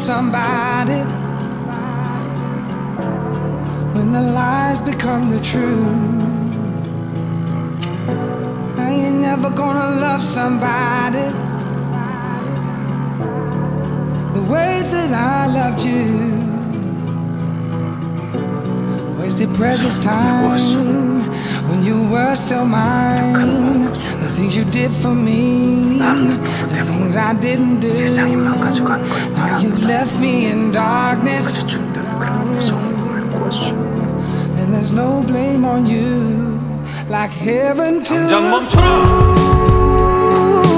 somebody when the lies become the truth. I ain't never gonna love somebody the way that I loved you. Wasted precious time when you were still mine. The things you did for me, the things I didn't do. Now you've left me in darkness, and there's no blame on you. Like heaven to a fool.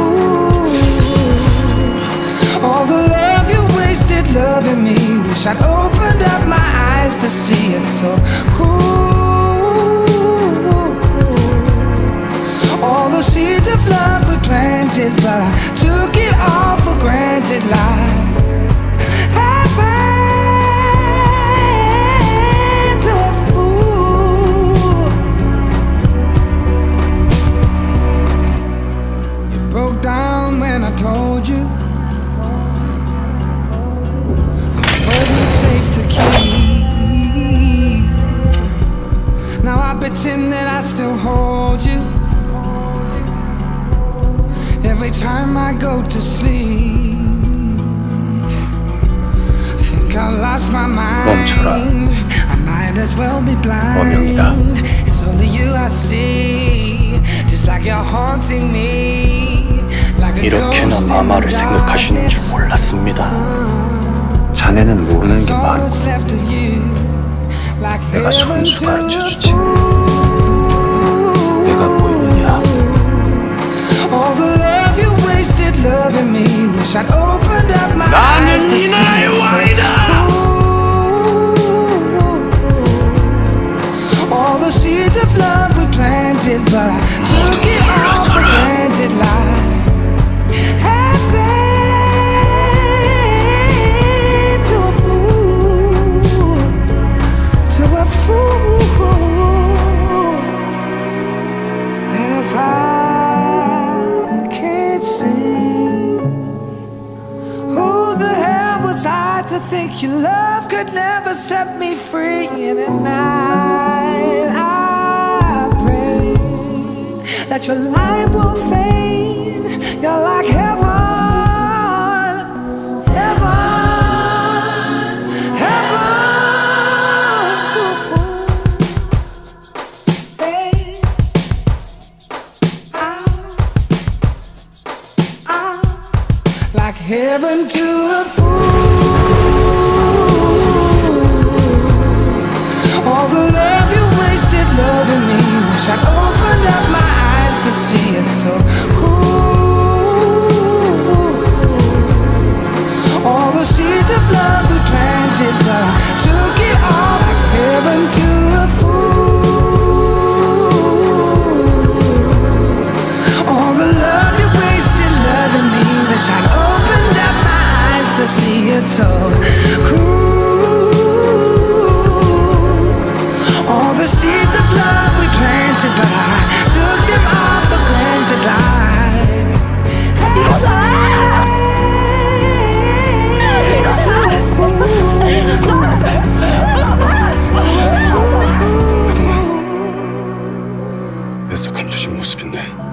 All the love you wasted loving me, wish I'd opened up my eyes to see it so cool. All the seeds of love we planted, but I took it all for granted. Like heaven to a fool. You broke down when I told you safe to keep. Now I pretend that I still hold you every time I go to sleep. I think I lost my mind. I might as well be blind. It's only you I see, just like you're haunting me. Like 이렇게나 마마를 생각하시는 줄 몰랐습니다. 자네는 모르는 게 많고 내가 손수 가르쳐주지. 내가 보이느냐? 나는 니나의 왕이다. 모두 물러서라. To think your love could never set me free. In the night I pray that your light won't fade. You're like heaven, heaven, heaven to a fool. Hey, like heaven to a fool. All the love you wasted loving me, wish I'd opened up my eyes to see it so cool. All the seeds of love we planted, but I took it all. Like heaven to a fool. All the love you wasted loving me, wish I'd opened up my eyes to see it so cool. All the seeds of love we planted, but I took them all for granted. 애석한 주신 모습인데